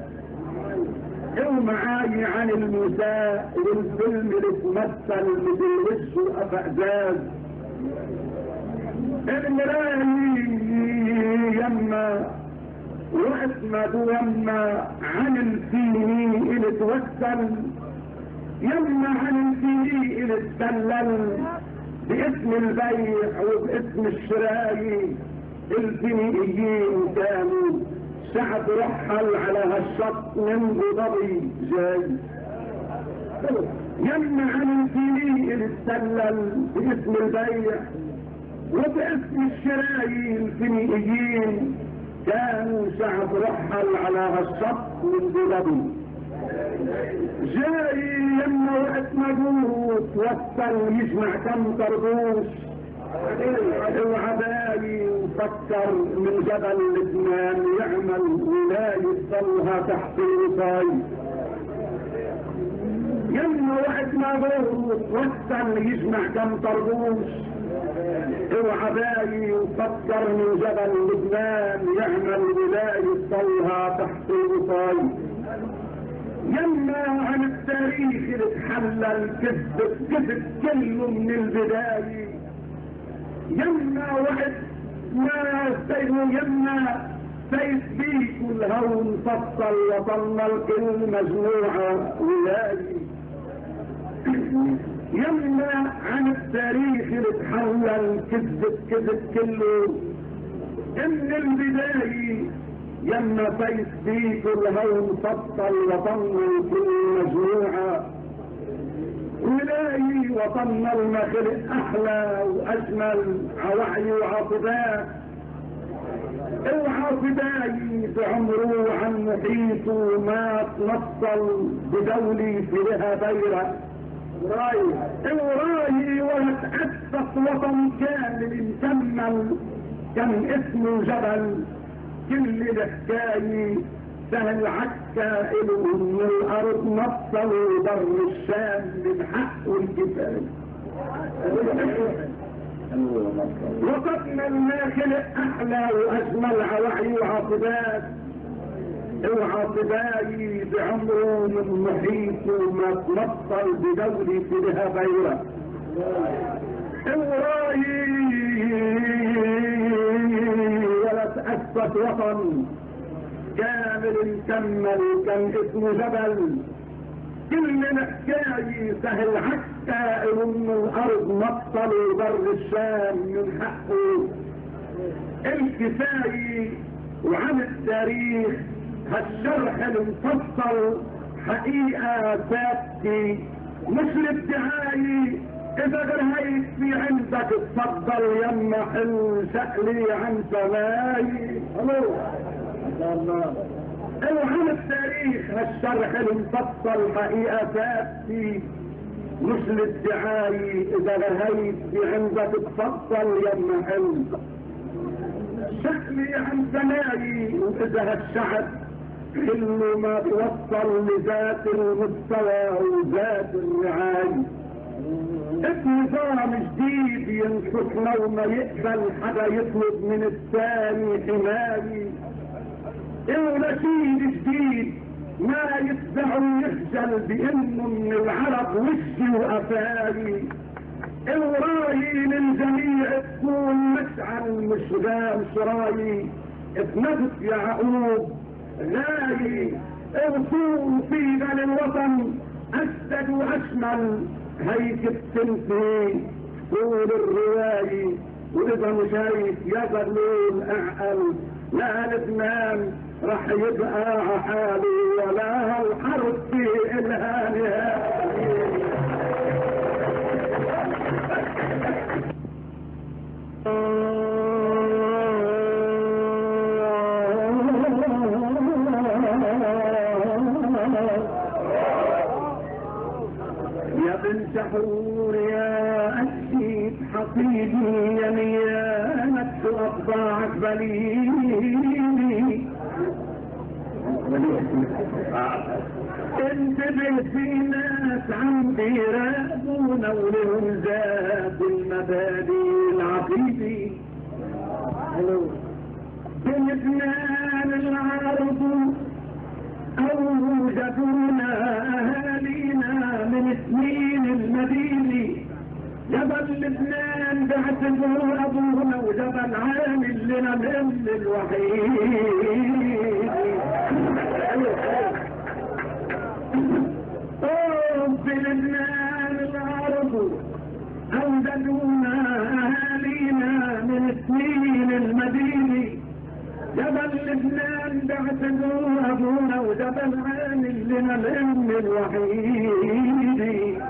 ومعاي عن النساء والفيلم اللي بتمثل بالوجه وافاجاج المراي يما واسمد ويما عن الفيني اللي توسل. يما عن الفيني اللي تدلل باسم البيع وباسم الشراي. الفينيين كانوا شعب رحل على هالشط من ابو ظبي جاي. يما عن الفيني اللي تدلل باسم البيع وباسم الشراي. الفينيين كانوا شعب رحل على هالشط من ظبي جاي. يما وقت ما جوت وصل يجمع كم طربوش. وعبالي وفكر من جبل لبنان يعمل ولاية ضلها تحت الوصاي. يما وقت ما جوت وصل يجمع كم طربوش. وعبالي وفكر من جبل لبنان يعمل ولاية ضلها تحت الوصاي. يما عن التاريخ اللي تحلل كذب كذب كله من البداية. يما وقت ما سيروا يما سيف بيك الهون فصل وطلنا الكل مجموعة ولاية. يما عن التاريخ اللي تحلل كذب كذب كله من البداية. يما سيف بيك الهون فصل وطلنا الكل مجموعة ولاي. وطننا المخلق احلى واجمل عوعي وعاطبات. وعاطباي بعمره عن محيطه ما تنصل بدولي في لها بيرة. وراي وراي ولا تأسس وطن كامل مسمى كان اسمه جبل. كل الحكاية سهل عكا إله من الأرض نصلوا بر الشام من حق والكفاية. وطننا الماخلق أحلى وأجمل عوعي وعاطبات. وعاطباي بعمره من محيطه ما تنصل بدولي في لها بيرة. وراي ولا تأسس وطن كامل مكمل كان اسمه جبل. كل الحكاية سهل حتى من الارض نصل بر الشام من حقه الكفاية. وعن التاريخ هالشرح المفصل حقيقة ثابتة مش الادعاية. اذا غرهيت في عندك تفضل يما حل سألي عن سماي. وعن التاريخ هالشرح المفصل حقيقة ثابتة مش الادعاية. اذا غرهيت في عندك تفضل يما حل سألي عن سماي. واذا هالشعب كله ما توصل لذات المستوى وذات الرعاية. نظام جديد ينشط لو ما يقبل حدا يطلب من الثاني حماية. ونشيد جديد ما يتبع ويخجل بانه من العرب وشي وافاي. الراي للجميع تكون مشعل مش مش راي. اتنبت يعقوب غاي اوصول فينا للوطن اسد واشمل. هيك بتنتهي طول الرواية. واذا شايف يا ضلول اعقل لا لبنان رح يبقى حالي ولا هالحرب في الها نهاية. يا بنت حور يا أسيد حصيدي يا ميانة أطباعك بليلي. انتبه في ناس عم بيراقبونا ولهم ذات المبادئ العقيدي. بلبنان العرب أوجدونا أهالينا من سنين المدينة. جبل لبنان بعتبروا أبونا وجبل عامل لنا الأم الوحيد. بلبنان العرب أوجدونا أهالينا من سنين المدينة. جبل لبنان بعتبروا أبونا وجبل عامل لنا الأم الوحيد.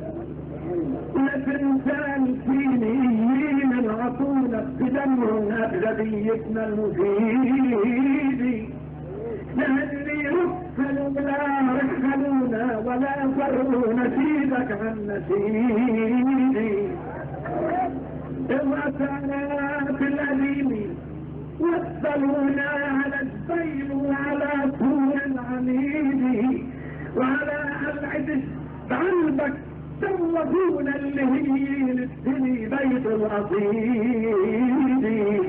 لتنسان سينيين العطولة بدمهم أبجديتنا المفيد. لأني رفلوا ولا رحلونا ولا فروا نسيبك عن نسيبي. الوثنات الأليم وصلونا على السيل وعلى طول العميد وعلى العدس بعلبك سوقونا اللي هي للسني بيت الأصيل.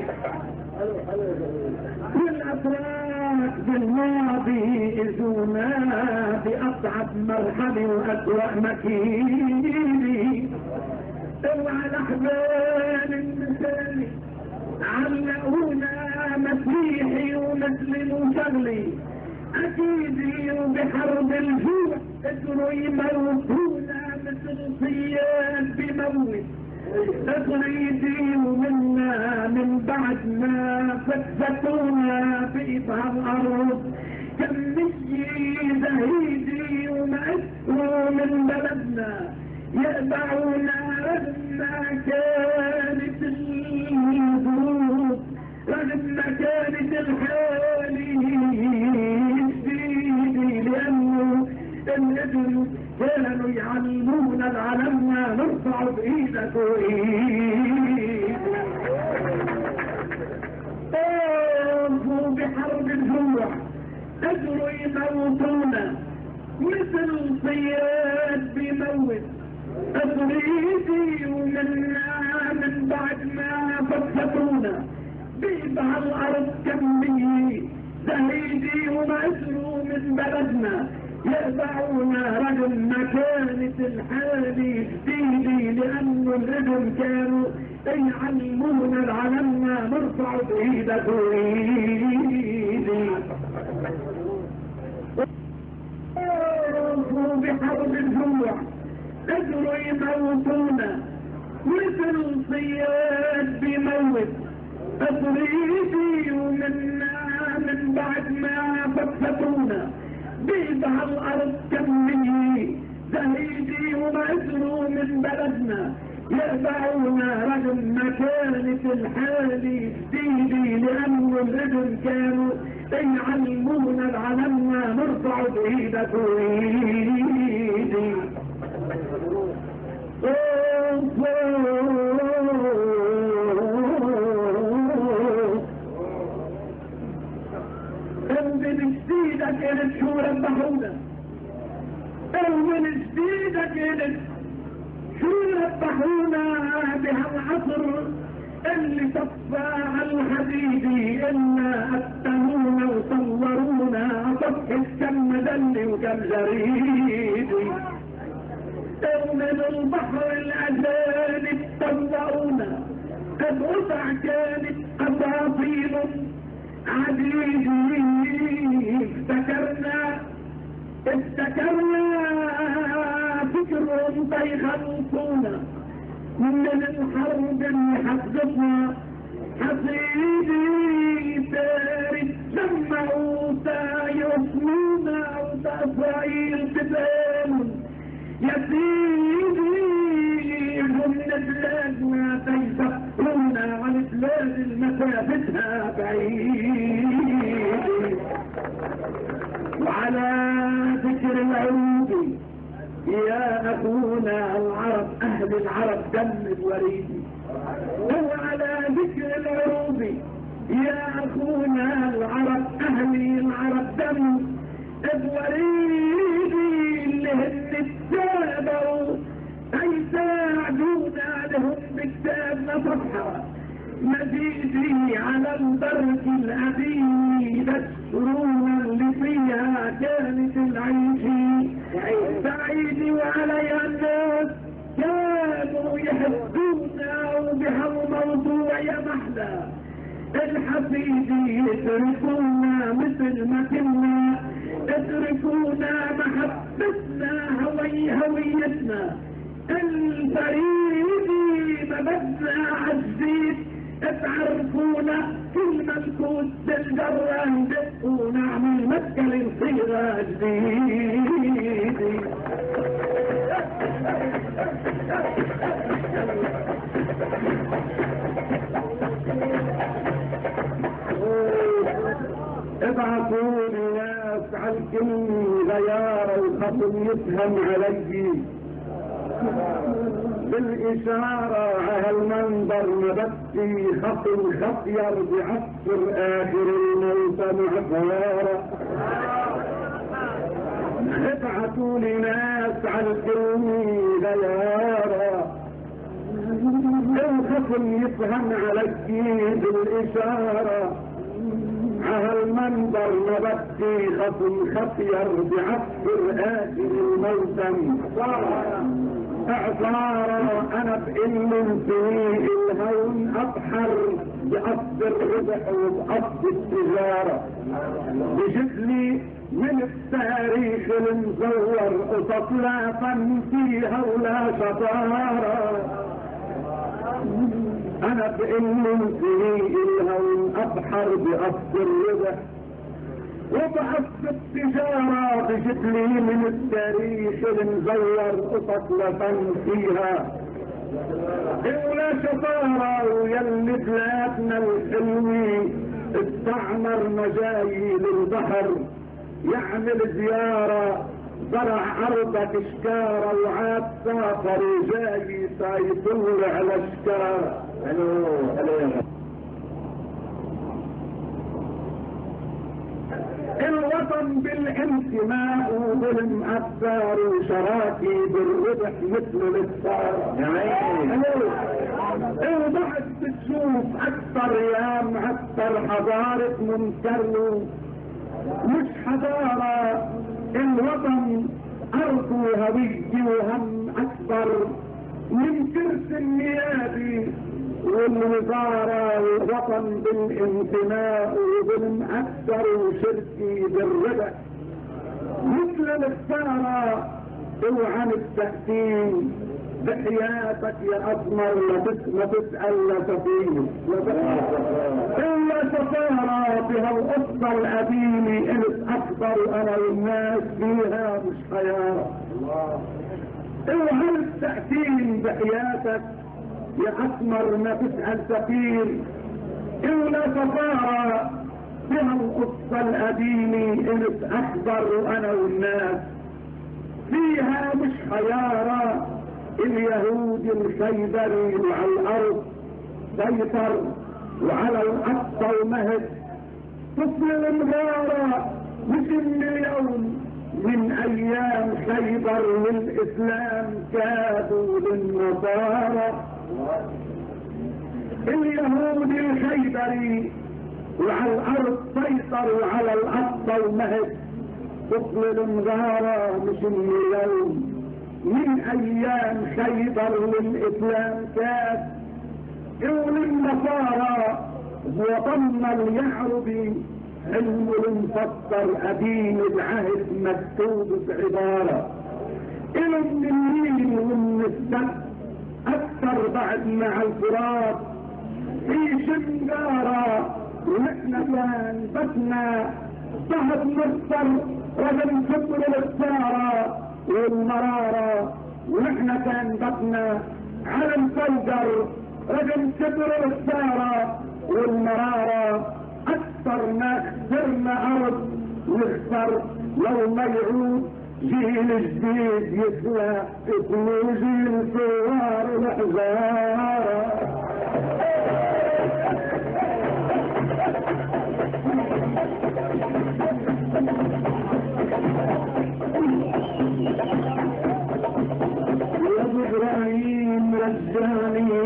والأتراك بالماضي إذونا بأصعب مرحلة وأسوأ مكيني. اوعى الأحبال المثالي علقونا مسيحي ومسلم وشغلي اكيدي وبحرب الجوع قدروا يموتونا مثل صياد بموت. تقريدي ومنا من بعد ما فتفتونا بإيدها الأرض كمية زهيدي ومأسروا من بلدنا يقبعونا رغم ما كانت الظروف رغم ما كانت الحالي جديدي. لأنه الابن كانوا يعلمونا العلمنا نرفع بإيدك وإيد. طافوا بحرب الجوع قدروا يموتونا مثل صياد بيموت. أطريدي ومنا من بعد ما فتفتونا بيبها الأرض كمية زهيدي ومأسروا من بلدنا يقبعونا رغم ما كانت الحالة جديدي. لأنه الرجل كانوا يعلمونا العلمنا نرفع بإيدك وإيدي. طافوا بحرب الجوع قدروا يموتونا مثل صياد بيموت. أطريدي ومنا من بعد ما فتفتونا بيدها الأرض كمية زهيدي ومأسروا من بلدنا يقبعونا رغم ما كانت الحالة جديدي. لأنه الرجل كانوا يعلمونا العلمنا نرفع بإيدك وإيدي. من جديدك إلت شو ربحونا من جديدك إلت شو ربحونا بهالعصر اللي صفى على الحديدي إلا أتهونا وصورونا سطح السمد الجريد من البحر الاجانب طلعونا قد قطع كانت اباطيل عديد افتكرنا افتكرنا فكرهم بيخلصونا من الحرب اللي حفظتنا حسيدي تاري جمعوا يصلونا وتأسرائيل تبان يا سيدي هم بلادنا تيسرنا عن بلاد المسافتها بعيد. وعلى ذكر العود يا أخونا العرب أهل العرب دم الوريد. وعلى ذكر العروض يا أخونا العرب أهل العرب دم الوريد اللي هن اتابعوا هيساعدونا لهم بكتابنا صفحة مزيدي على البرك القديم يبشرونا اللي فيها كانت العيش سعيد وعليها الناس كانوا يحبونا وبها الموضوع يا محلى الحفيد يتركونا مثل ما كنا اتركونا محبتنا هوي هويتنا الفريد ما بدنا عزيز اتعرفونا كل منكوس بالجرة ندق ونعمل متكل صيغة جديد. ابعثوا الناس على الكل غيارة وخطم يفهم علي بالإشارة على المنظر نبتي خطم خطير بعصر آخر الموت معفارة. ابعثوا لناس على الكل غيارة الخصم يفهم علي بالإشارة على المنظر نبتي خصم خطير بعصر آخر الموسم اعصارا انا بقل في الهون ابحر بقصد الربح وبقصد التجارة بجدلي من التاريخ المزور قصص لا فن فيها ولا شطارة انا بقل في الهون ابحر بقصد الربح وبحث التجارة بجدلي من التاريخ المزور قصص لفن فيها ولا شطارة ويلي بلادنا الحلوي استعمر مجايل البحر يعمل زيارة زرع ارضك شكارة وعاد سافر وجاي سيطل على شكارة. الو الو الوطن بالانتماء وبالمأثار وشراكي بالربح مثل الستار. وبعد بتشوف اكثر ايام اكثر حضارة منكر مش حضارة الوطن ارضه هوية وهم اكبر من كرس النيابي والوزارة والوطن بالانتماء وبالمأثر وشركي بالربح مثل الخسارة اوعى التأثيم بحياتك يا اسمر لا تسأل لا تفيد الا سفارة بها القصة القديمة قلت اكبر انا والناس فيها مش خيارة. اوعى التأثيم بحياتك يا اسمر ما تسأل سفير الا سفارة بها القصة القديمة قلت اكبر انا والناس فيها مش خيارة. اليهود الخيبري وعلى الارض سيطر وعلى الاقصى ومهد طفل المغارة مش من اليوم من ايام خيبر والاسلام كادوا للنصارى. اليهود الخيبري وعلى الارض سيطر وعلى الاقصى ومهد طفل المغارة مش من اليوم، من ايام خيبر والاسلام كاس وللنصارى وطن اليعربي علم المفسر قديم العهد مكتوب بعبارة إلى من النيل ومن السد أكثر بعد مع الفرات في شنقارة ونحن كان بسنا صهد مصر رجل كبر السارة والمرارة ونحن كان بسنا على الفجر رجل كبر السارة والمرارة أكثر ما خسرنا أرض نخسر لو ما يعود جيل جديد يسوى اسمه جيل ثوار الأحزاب. يا إبراهيم رجعني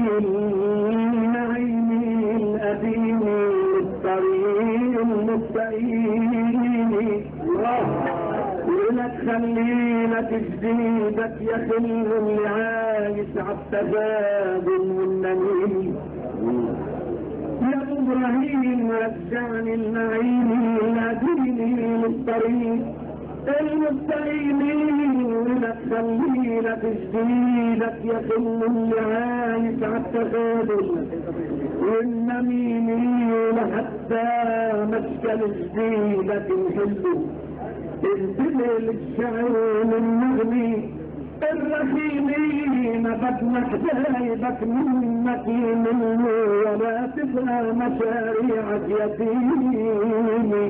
النعيم القديم الطريق المستقيم ولك خليلك جديدك يا خل اللي عايش عالتبادل والنميم. يا ابراهيم رجعني النعيم القديم للطريق المستقيم ولك خليلك جديدك يا خل اللي عايش عالتبادل والنميم لحتى مشكل جديدك نحله الدليل الشعور النغمي الرحيمين بدنا حبايبك منك منه ولا تبقى مشاريعك يتيمي.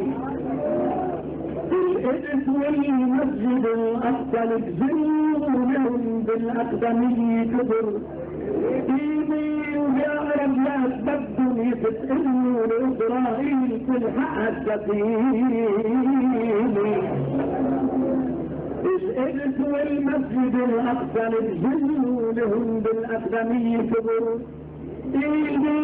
الإدس والمسجد الأقصى الجنون بالأقدمية كبر إيدي ويعرف ناس بدهم يتسألوا لإسرائيل في الحق السفيني. الإدس والمسجد الأقصى الجنون لهم بالأقدمية كبر إيدي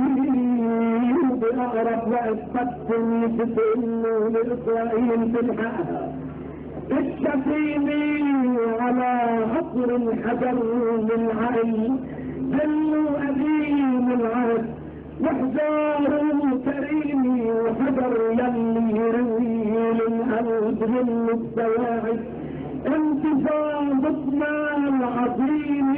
بأقرب وقت بدهم يتسألوا لإسرائيل في الحق السفيني. على عصر الحجر للعقل ظلوا قديم العهد واحجار كريم وحجر يلي يروي للقلب ظل السواعد انتفاضتنا العظيم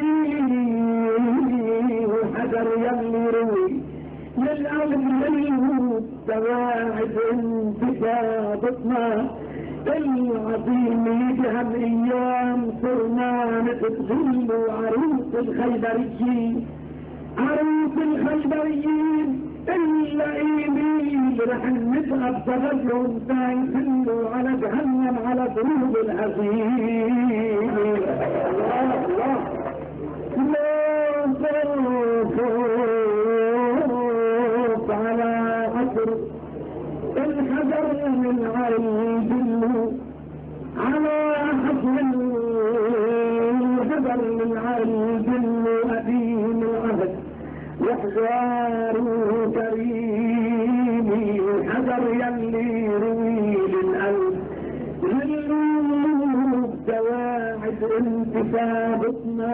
وحجر يلي يروي للقلب ظل السواعد انتفاضتنا العظيم. بها الايام صرنا نتغل عروس الخيبريين عروس الخيبريين اللئيمين رح نبقى بسببهم سايسنوا على جهنم على ضروب الهزيم. الله الله خوف على عصر الحجر من عيد على حصر الحجر من عيد قديم العهد واحجار كريم الحجر يلي يروي للقلب للقلوب سواعد انتفاضتنا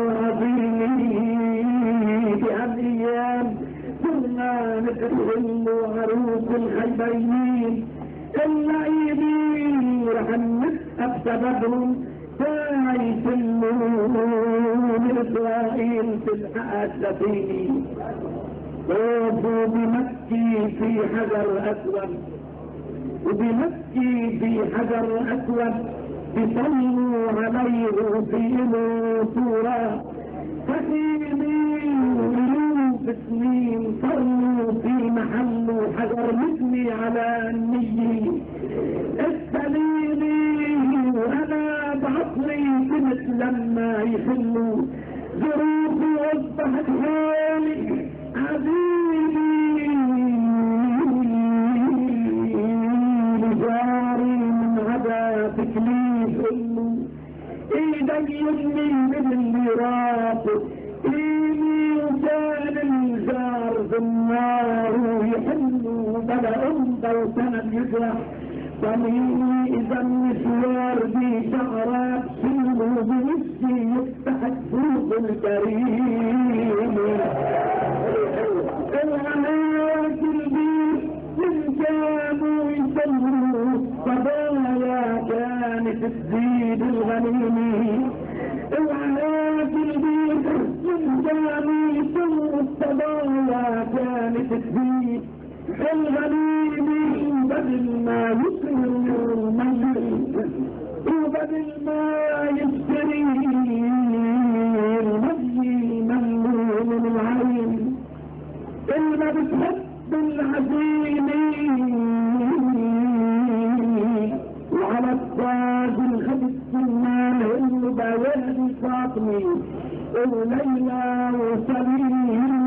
عظيم. بهالايام كنا نتغل عروس الخيبريين اللعيبين رح نسقى بسببهم سايس من اسرائيل في الحق السفيني. طوفوا بمكي في حجر اسود وبمكي في حجر اسود بيصلوا عليه في صورة فخيمين ملوك سنين صلوا في محله حجر مثلي على النية السليمي. وانا بعصري كنت لما يحلوا ظروفي واصبحت حالي عزيزي جاري من عدا تكليف امه ايدي يمي من الميراث ايدي وكان الجار بالنار ويحلوا بلا امضى وسند يجرح صميمي إذا المشوار دي شعرات سلمه بنفسي يفتح فوق الكريم. العلاج البيت من كانوا يسموا قضايا كانت تزيد الغنيمة. العلاج البيت من كانوا يسموا قضايا كانت تزيد الغنيمة. بدل ما يسر المجد وبدل ما يشتري المجد ممنون من العين. اللي بتحب العزيمة وعلى الطاج الخبز السمان اللي بوادي فاطمي وليلى وسليم.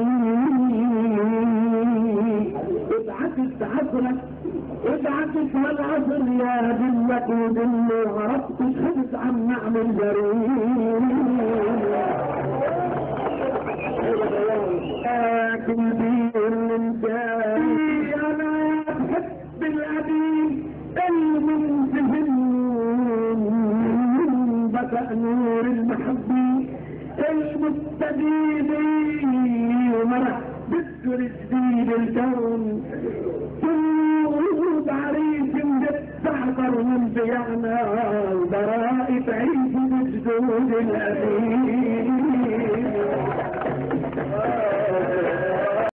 ابعتت عصرك ابعتت والعصر يا دلك ودل وعرفت الخبز عم نعمل جريم. لكن دين الانسان انا بحب القديم المنتهن بدا نور المحبه المستجيب ومرح بذكر جديد الكون. كل عريس بتعبر من بيعنا وبرائة عيد بجدود الأبيب.